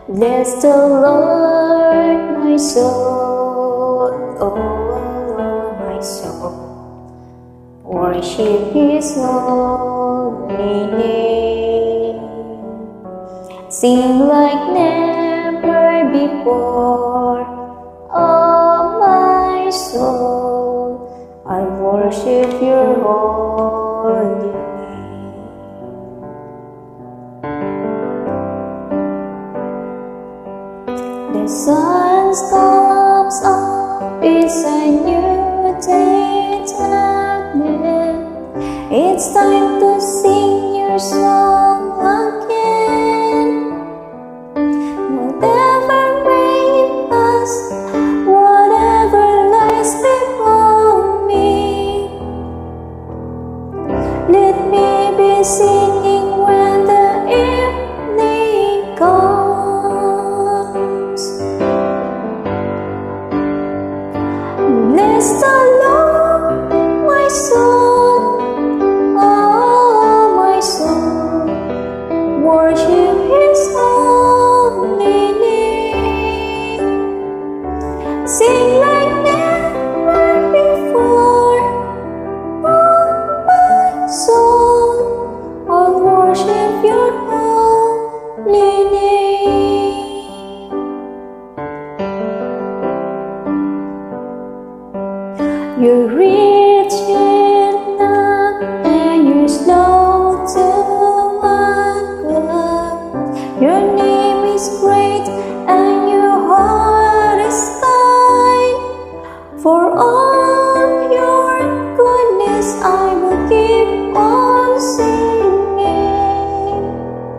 Bless the Lord, my soul, oh, my soul. Worship His holy name. Sing like never before, oh, my soul. I worship Your holy name. The sun comes up, it's a new day to live. It's time to sing Your song again. Whatever may pass, whatever lies before me, let me be singing when the evening comes. Bless the Lord, my soul, oh, my soul. Worship His holy name. Sing like never before, oh, my soul. I'll worship Your holy name. You're rich in love and You're slow to anger. Your name is great and Your heart is kind. For all Your goodness I will keep on singing.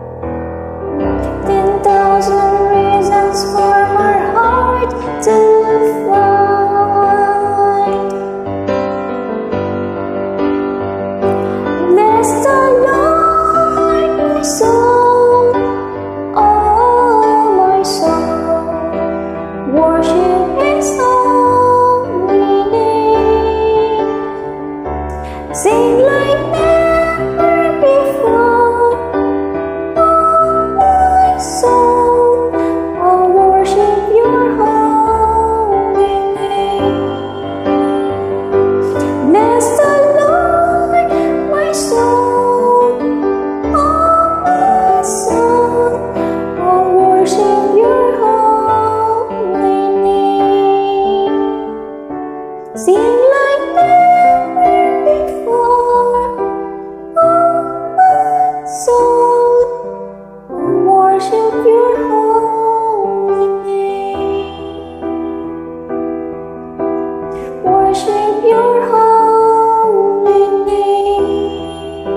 10,000 reasons for my heart to find. Bless the Lord, my soul, oh, my soul. Worship His holy name. Sing like never before, oh, my soul. I'll worship Your holy name. Bless the Lord, my soul, oh, my soul. I'll worship Your holy name. Sing like never before, oh, my soul. I'll worship Your holy name. Worship Your holy name.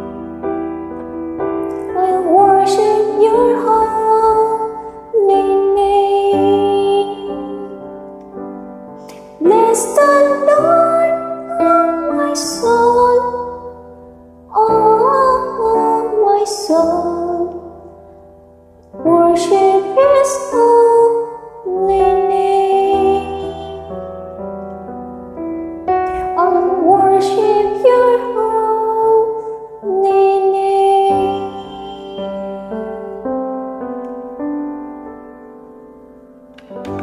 I'll worship Your holy name. Bless the Lord, oh, my soul, oh, my soul. Worship His holy name. I'll worship Your holy name.